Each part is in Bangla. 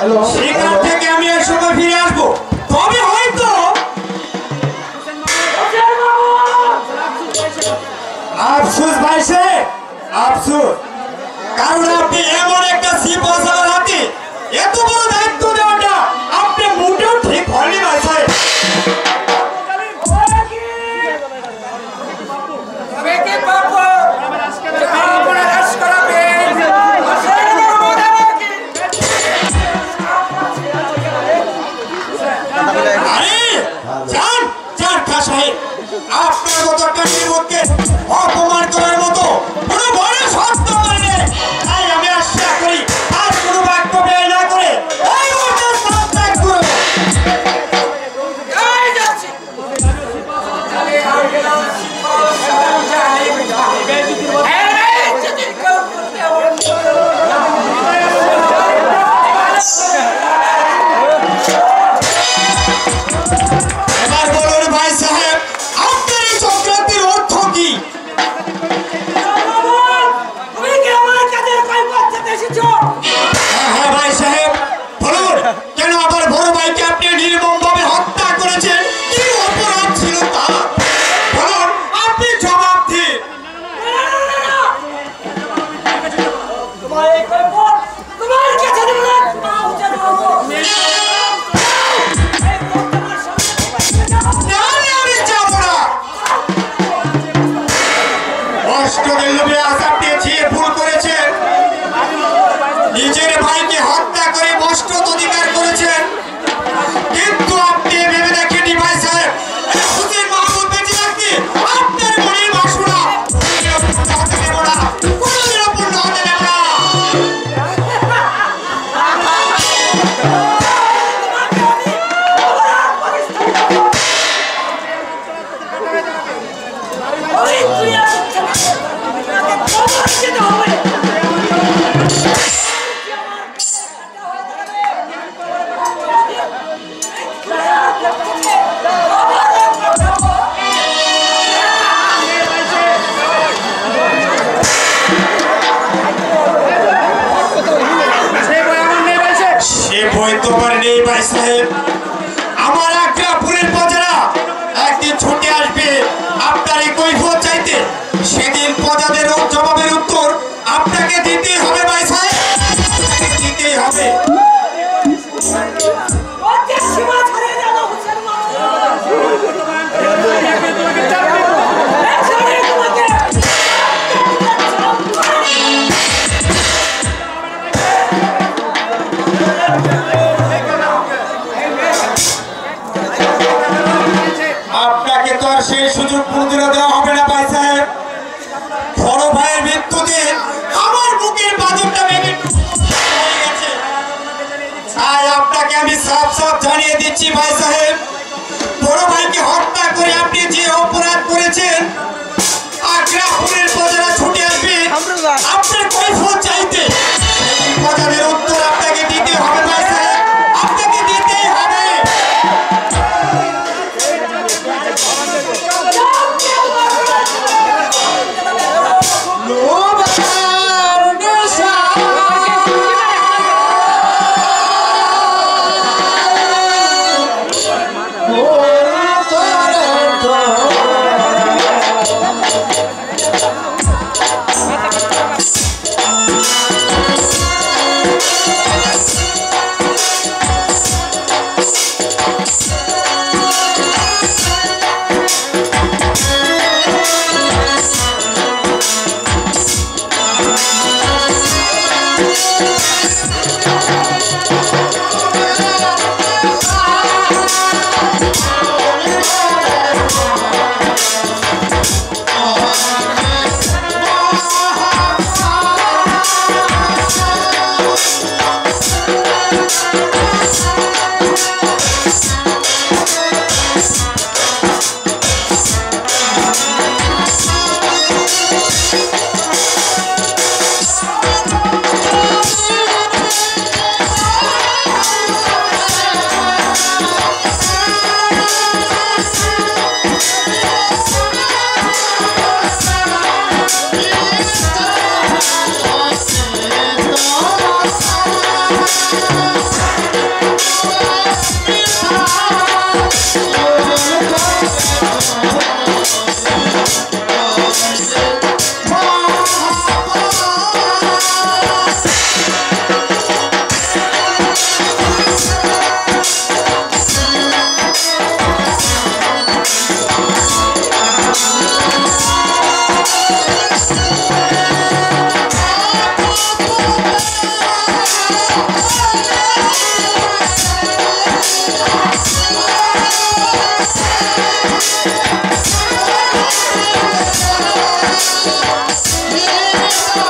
সেখান থেকে আমি এক সময় ফিরে আসবো। তবে হয়তো আফসোস ভাই সাহেব, আফসোস, কারণ আপনি এমন একটা সিপাহসালার হাতে এত বড় দায়িত্ব দেওয়াটা আপনি মোটেও ঠিক হয়নি ভাই সাহেব। আপনার মতো একটা নির্বোধকে অপমান করার মতো কোনো বড় সত্য নেই। তাই আমি আশা করি আর কোনো বাক্য ব্যয় না করে ওই মুহূর্তে ত্যাগ করব। এবার বলুন ভাই সাহেব, আপনার এই চক্রান্তের অর্থ কি? হ্যাঁ ভাই সাহেব, বলুন কেন আবার বড় ভাইকে আপনি নির্মমভাবে হত্যা করেছেন? কি অপরাধ ছিল তা বলুন, আপনি জবাব দিন। আমি যাব না। অষ্টদের লোভে আজ আপনি যে ভুল করেছেন, নিজের ভাইকে হত্যা করে মস্তক অধিকার করেছেন, কিন্তু আপনি ভেবে দেখেননি ভাই সাহেব, হুসেন মাহমুদ বেঁচে থাকতে আপনার মনের বাসনা হতে দেব না, কোনোদিনও পূর্ণ হতে দেব না। সে ভয় তো আমার নেই ভাই সাহেব। আমার আগ্রাপুরের প্রজারা একদিন ছুটে আসবে আপনার এই কৈফিয়ত চাইতে। সেদিন প্রজাদের জবাবের উত্তর আপনাকে দিতেই হবে ভাই সাহেব, আপনাকে দিতেই হবে। আপনাকে তো আর সেই সুযোগ কোনদিনও দেওয়া হবে না ভাই সাহেব। বড় ভাইয়ের মৃত্যুতে আমার বুকের বাদনটা ভেঙে হয়ে গেছে। তাই আপনাকে আমি সাফ সাফ জানিয়ে দিচ্ছি ভাই সাহেব, বড় ভাইকে হত্যা করে আপনি যে অপরাধ করেছেন, আগ্রাপুরের প্রজারা ছুটে আসবে আপনার কৈফিয়ত চাইতে। প্রজাদের উত্তর আপনাকে দিতে হবে ভাই সাহেব, আপনাকে দিতেই হবে।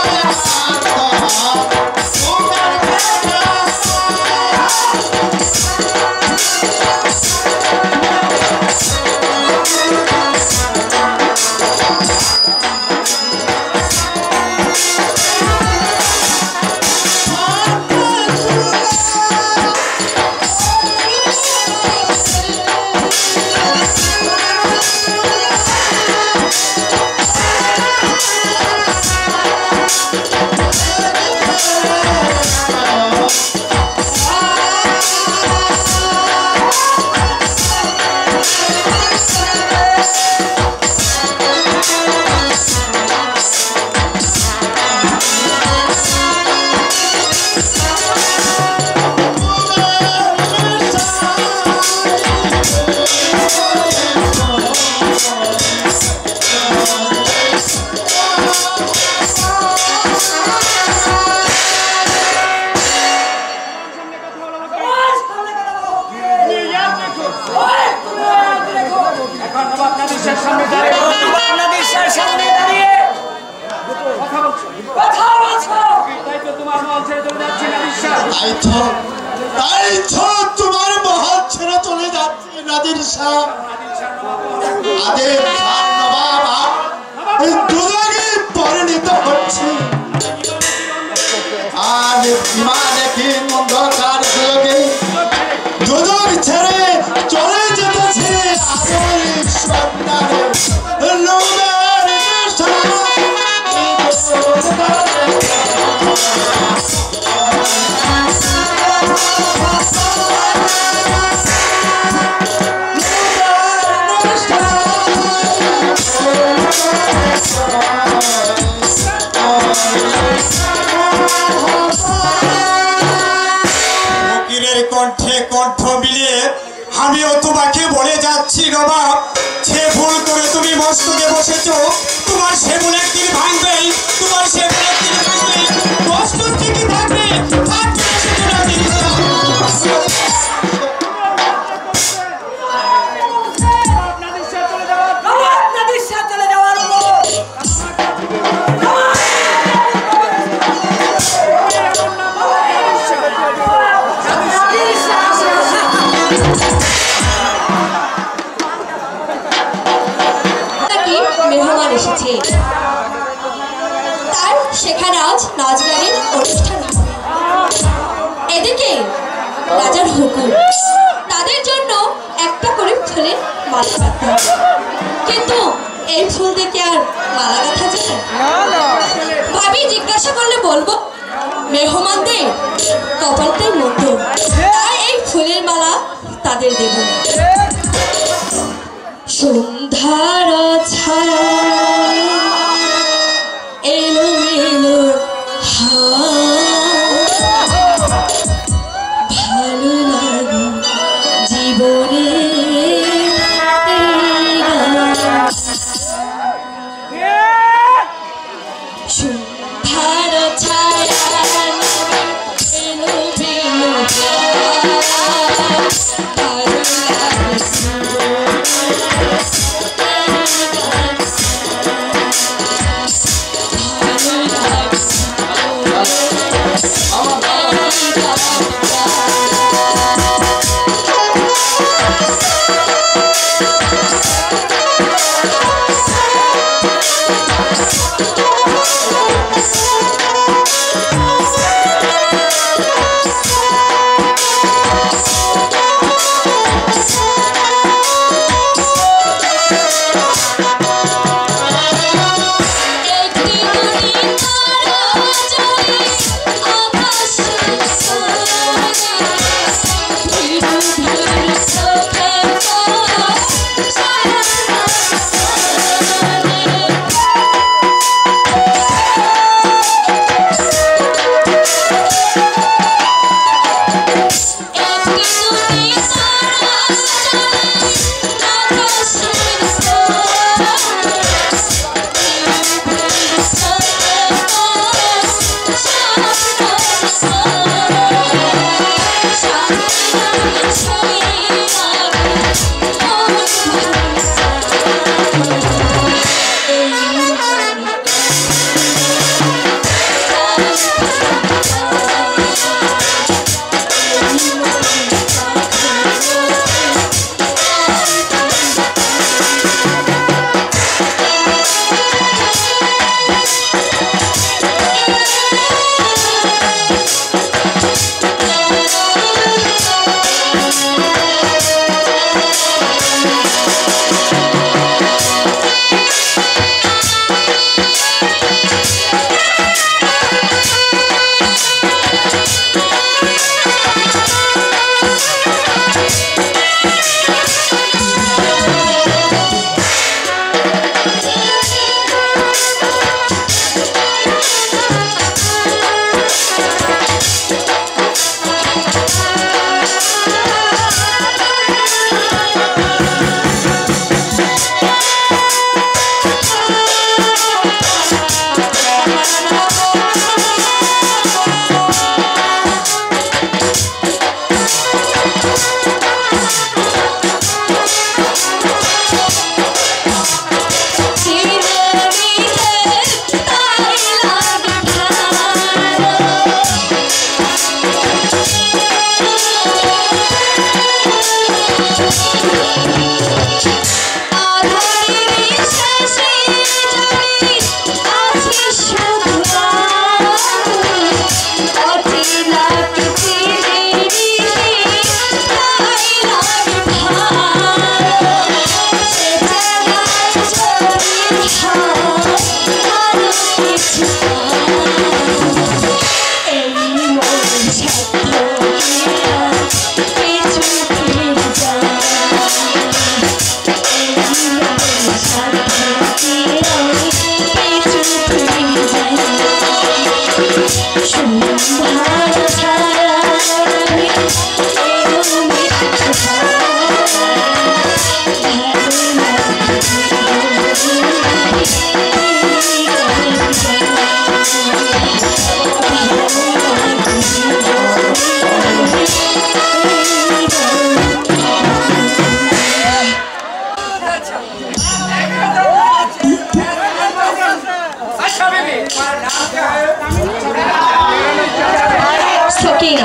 তোমার মহল ছেড়ে চলে যাচ্ছে নাদির শাহ। আদের খান নবাব দুজনে পরিণত হচ্ছে আর বিমানে কি অন্ধকার যুগে দুজন ছেড়ে চলে যেতেছে আদরের সন্তানে লোকের নেশা। ফকিরের কণ্ঠে কণ্ঠ মিলিয়ে আমিও তোমাকে বলে যাচ্ছি নবাব, যে ভুল করে তুমি মস্তকে বসেছো তোমার সে ভুল একদিন ভাঙবেই, তোমার সে ভুল একদিন ভাঙবেই, কষ্ট থেকে থাকবে তার সেখানে আজ নাচ গানের অনুষ্ঠান। এদিকে রাজার হুকুম তাদের জন্য একটা করে ফুলের মালা গাঁথতে হবে, কিন্তু এই ফুল দেখে আর মালা গাঁথা যায়? ভাবি জিজ্ঞাসা করলে বলবো মেহমানদের কপালটাই মতো, তাই এই ফুলের মালা তাদের দেব। সন্ধ্যার ছায়া এলো এলো ভালো লাগে জীবনে সন্ধ্যার ছায়া এলো এলো ভালো একটি নদী তারা জলে আকাশে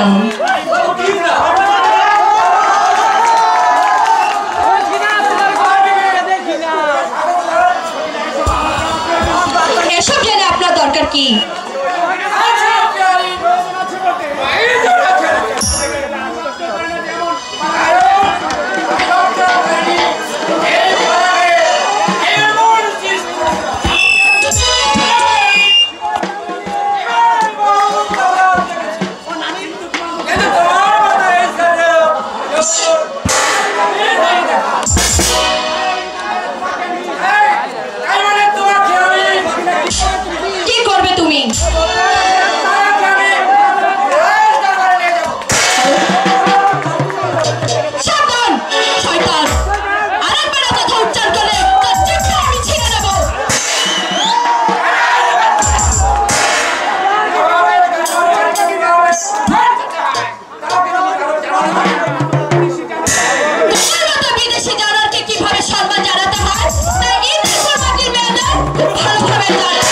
যাও। এসব জেনে আপনার দরকার কি? কি করবে তুমি? সাবধান শয়তান, আরেকবার কথা উচ্চারণ করলে তোর জিহ্বা আমি ছিঁড়ে নেব। তোমার মতো বিদেশি জানারকে কিভাবে সম্মান জানাতে হয় তা এই দেশের মাটির মেয়েদের খুব ভালোভাবে জানে।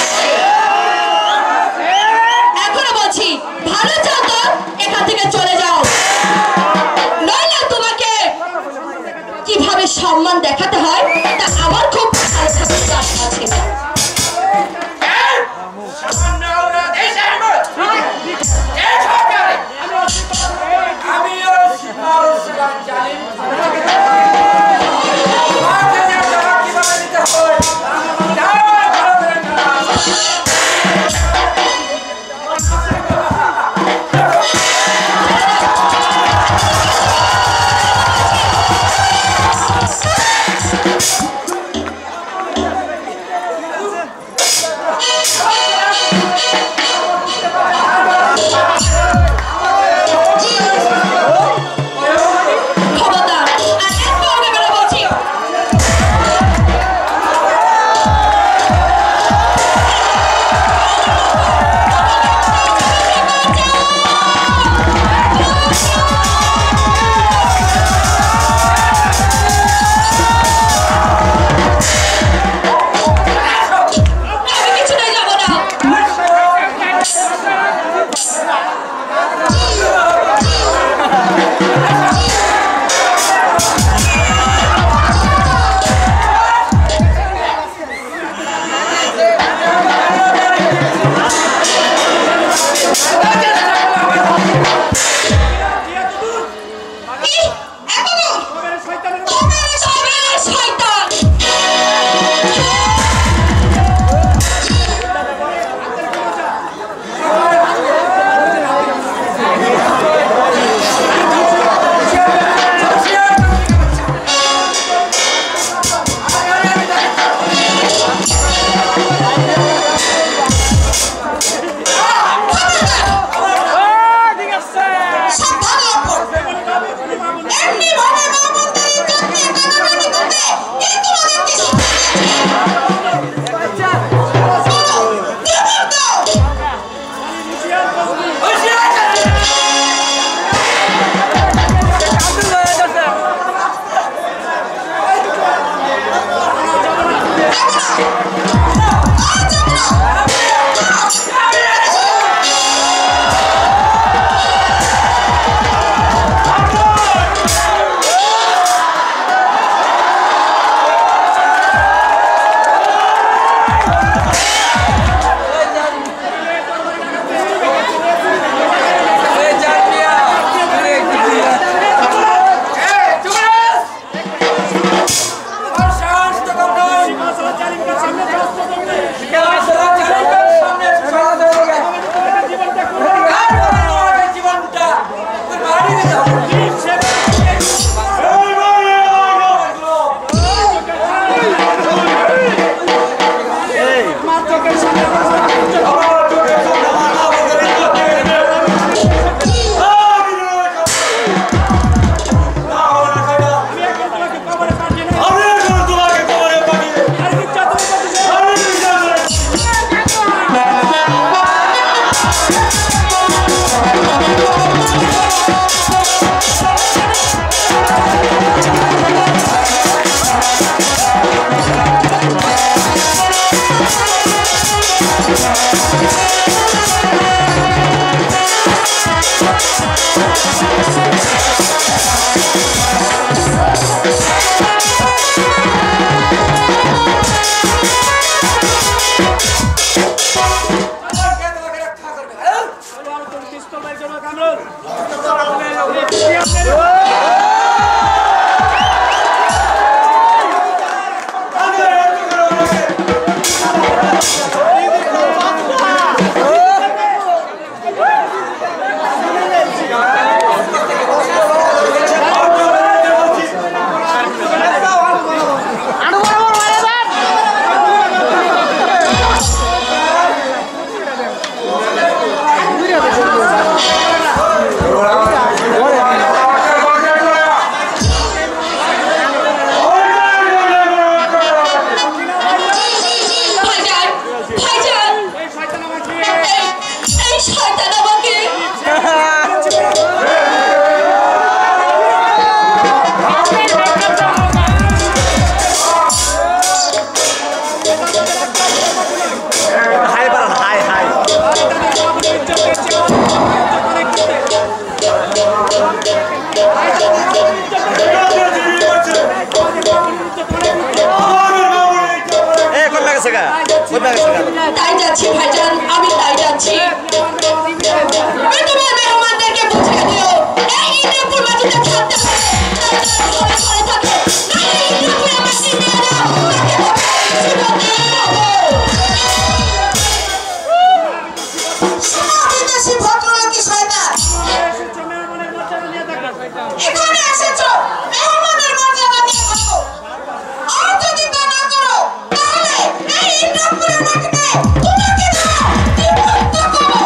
এখনো বলছি, ভালো চাও তো এখান থেকে চলে যাও, নইলে তোমাকে কিভাবে সম্মান দেখাতে হয় তা আমার খুব ভালো জানা আছে। We'll be right back. গেছে গা ওই ব্যাগ গেছে গা তাই যাচ্ছি ভাইজান, আমি তাই যাচ্ছি। আমি তোমার মেহমানদেরকে বুঝিয়ে দিও এই ইন্দ্রপুর মাটিতে থাকতে পারে ঘরে ঘরে থাকে না, এই ইন্দ্রপুরে মাটি নিয়ে যাও তাকে জীবন দিয়ে দেবো। বিদেশি ভদ্রলোকী শয়তান, এখানে এসেছো মেহমানের মর্যাদা নিয়ে থাকো, আর যদি তা না করো তাহলে এই ইন্দ্রপুরের মাটিতে তোমাকে জীবন্ত করবো।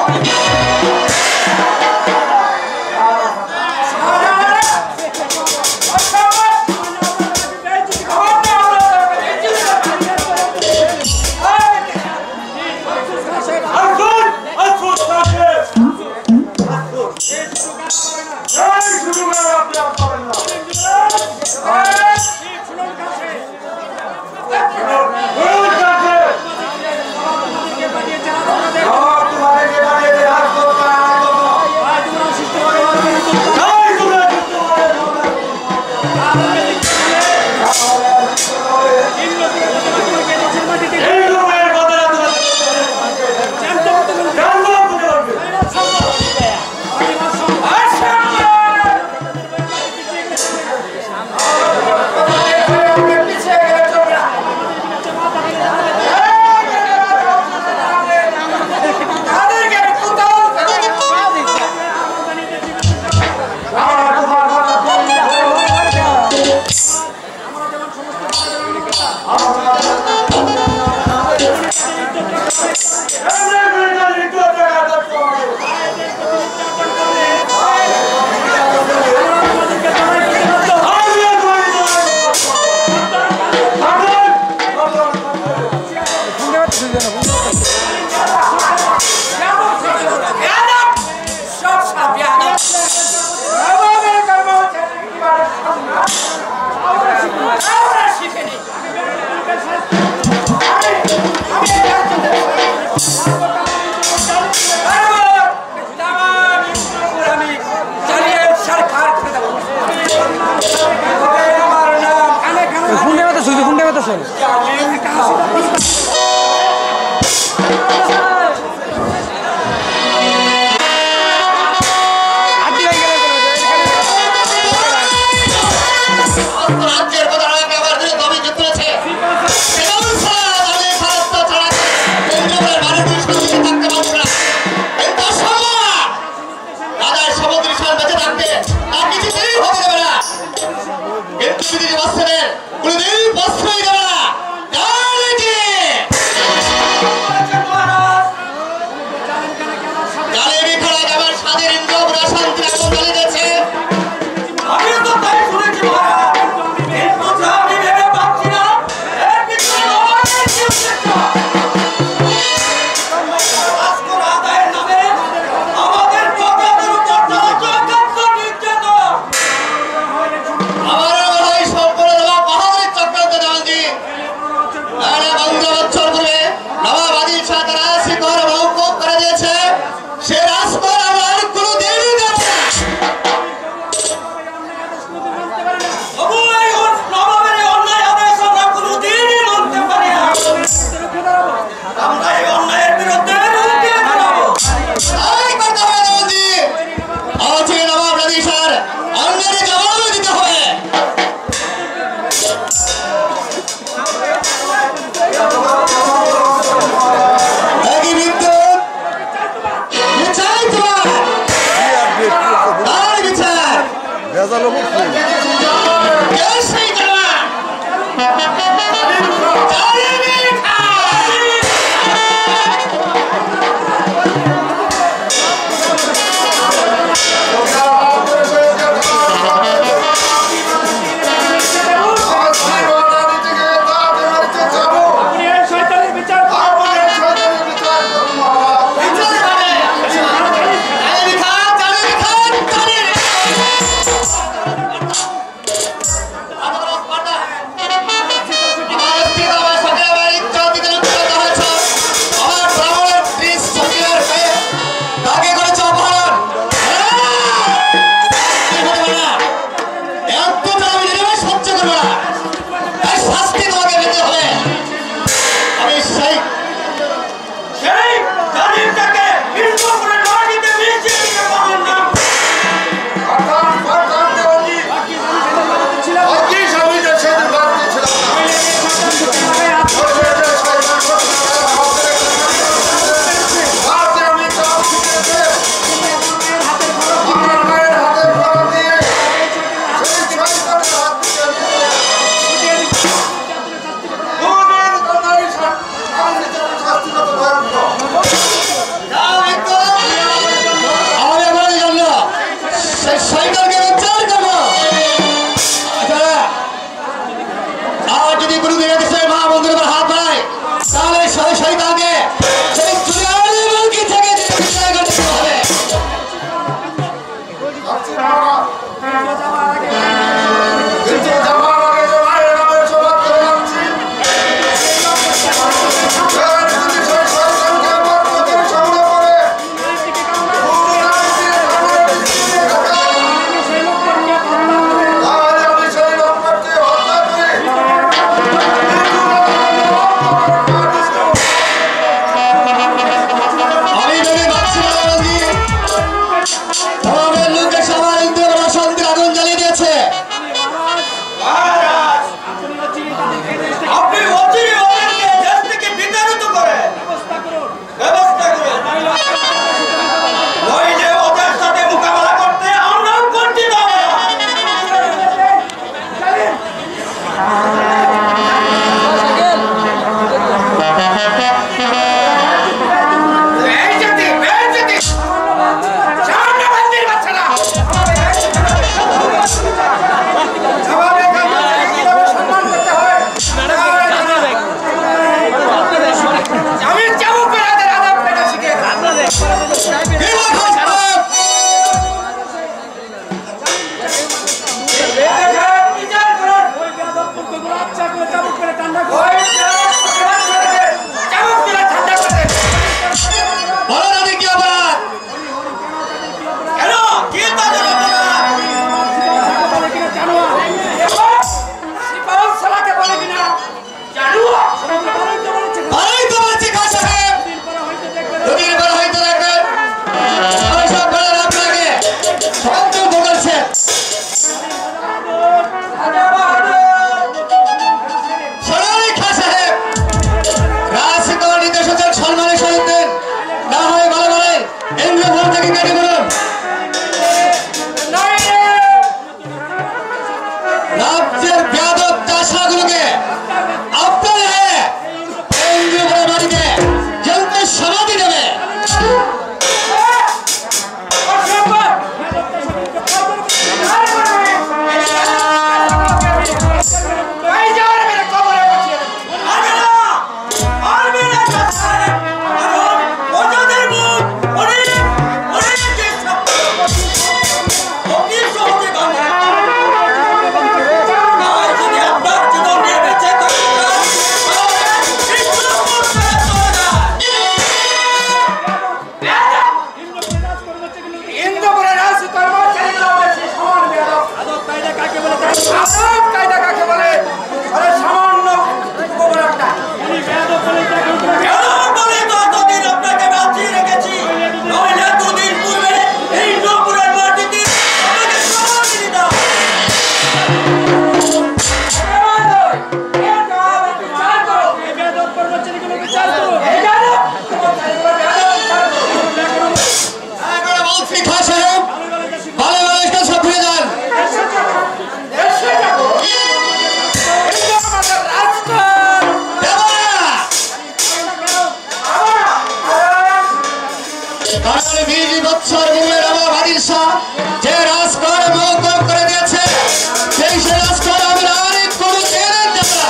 20 বছর পূর্বের আমার বাদিল শাহ যে রাজকর মৌকুফ করে দিয়েছে সেই সে রাজকর আমি আর কোনো ছেড়ে দেব না।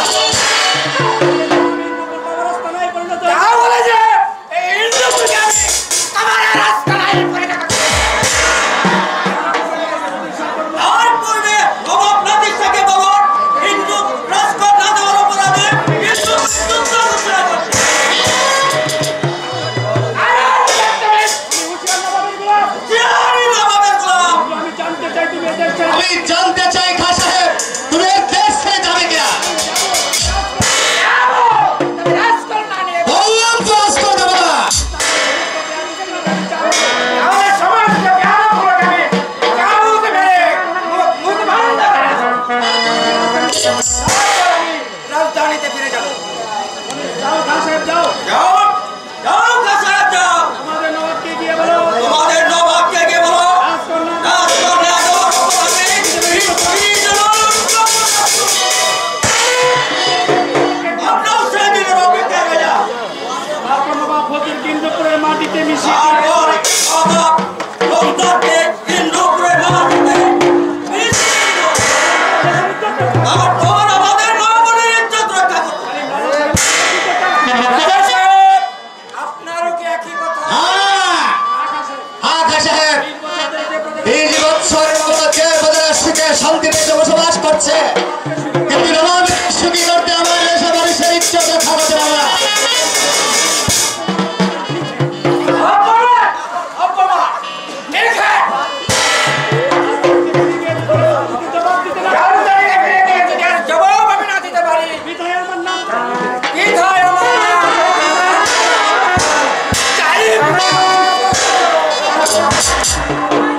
আমি জানতে চাই খান সাহেব তুমি দেশ ছেড়ে যাবে কিনা? বললাম তো রাজকর দেব না। রাজধানীতে ফিরে যাবো। যাও খান সাহেব যাও। যাও যাও খান সাহেব যাও। আমাদের নবাবকে গিয়ে বলো তোমাদের নবাবকে গিয়ে বলো রাজকর না দেওয়ার অপরাধে আমরাও সেই দিনের অপেক্ষায় রইলাম। তারপর নবাব ফকির ইন্দ্রপুরের মাটিতে মিশিয়ে তারপর নবাব লোকটাকে ইন্দ্রপুরের মাটিতে মিশিয়ে দিল। তারপর আমাদের নবাবের ইজ্জত রক্ষা করবো। আপনারও কি একই কথা? খান সাহেব 20 বছরের মতো যে প্রজারা সুখে শান্তিতে বসবাস করছে কিন্তু নবাবের সুখী করতে আমার দেশে মানুষের ইজ্জত রক্ষা করতে পারবে না। জবাব আমি না দিতে পারি। বিধায় আমার নাম বিধায় আমার নাম।